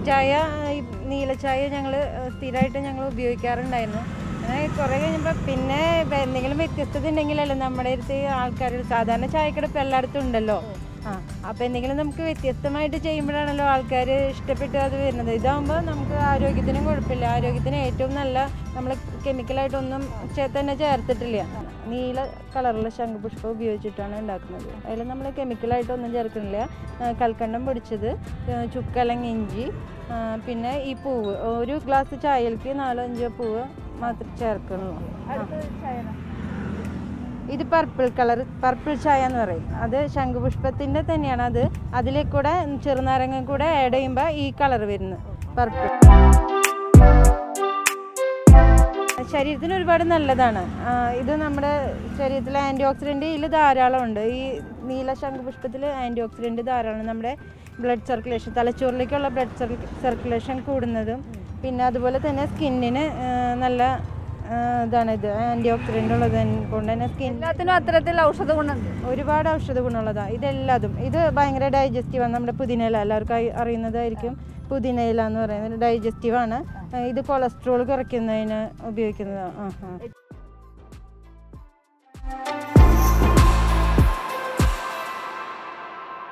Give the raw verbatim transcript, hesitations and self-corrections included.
ചായ നീല ചായ ഞങ്ങൾ സ്ഥിരമായിട്ട് ഞങ്ങൾ ഉപയോഗിക്കാറുണ്ടായിരുന്നു. അങ്ങനെ കുറേ കഴിഞ്ഞപ്പോൾ പിന്നെ എന്തെങ്കിലും വ്യത്യസ്തത ഉണ്ടെങ്കിലല്ലേ നമ്മുടെ അടുത്ത് ആൾക്കാർ സാധാരണ ചായക്കട ഇപ്പം എല്ലായിടത്തും ഉണ്ടല്ലോ. ആ അപ്പോൾ എന്തെങ്കിലും നമുക്ക് വ്യത്യസ്തമായിട്ട് ചെയ്യുമ്പോഴാണല്ലോ ആൾക്കാർ ഇഷ്ടപ്പെട്ട് അത് വരുന്നത്. ഇതാകുമ്പോൾ നമുക്ക് ആരോഗ്യത്തിനും കുഴപ്പമില്ല. ആരോഗ്യത്തിന് ഏറ്റവും നല്ല നമ്മൾ കെമിക്കലായിട്ടൊന്നും തന്നെ ചേർത്തിട്ടില്ല. നീല കളറുള്ള ശംഖുപുഷ്പം ഉപയോഗിച്ചിട്ടാണ് ഉണ്ടാക്കുന്നത്. അതിൽ നമ്മൾ കെമിക്കലായിട്ടൊന്നും ചേർക്കുന്നില്ല. കൽക്കണ്ടം പൊടിച്ചത്, ചുക്കലങ്ങ, ഇഞ്ചി, പിന്നെ ഈ പൂവ് ഒരു ഗ്ലാസ് ചായയിലേക്ക് നാലോ അഞ്ചോ പൂവ് മാത്രം ചേർക്കുന്നുള്ളൂ. ഇത് പർപ്പിൾ കളർ പർപ്പിൾ ചായ എന്ന് പറയും. അത് ശംഖുപുഷ്പത്തിൻ്റെ തന്നെയാണ്. അത് അതിലേക്ക് കൂടെ ചെറുനാരങ്ങ കൂടെ ആഡ് ചെയ്യുമ്പോൾ ഈ കളർ വരുന്നത് പർപ്പിൾ. ശരീരത്തിന് ഒരുപാട് നല്ലതാണ്. ഇത് നമ്മുടെ ശരീരത്തിൽ ആൻറ്റി ഓക്സിഡൻറ്റ് ഇതിൽ ധാരാളം ഉണ്ട്. ഈ നീല ശംഖുപുഷ്പത്തിൽ ആൻറ്റി ഓക്സിഡൻറ്റ് ധാരാളം. നമ്മുടെ ബ്ലഡ് സർക്കുലേഷൻ, തലച്ചോറിലേക്കുള്ള ബ്ലഡ് സർക്കുലേഷൻ കൂടുന്നതും പിന്നെ അതുപോലെ തന്നെ സ്കിന്നിന് നല്ല ഇതാണ്. ഇത് ആൻറ്റി ഓക്സിഡൻ്റ് ഉള്ളത് കൊണ്ട് തന്നെ സ്കിൻ എല്ലാത്തിനും അത്തരത്തിൽ ഔഷധ ഗുണം, ഒരുപാട് ഔഷധ ഗുണമുള്ളതാണ് ഇതെല്ലാതും. ഇത് ഭയങ്കര ഡൈജസ്റ്റീവാണ്. നമ്മുടെ പുതിനയില എല്ലാവർക്കും അറിയുന്നതായിരിക്കും. പുതിനയില എന്ന് പറയുന്നത് ഡൈജസ്റ്റീവാണ്. ഇത് കൊളസ്ട്രോൾ കുറയ്ക്കുന്നതിന് ഉപയോഗിക്കുന്നതാണ്. ആ ആ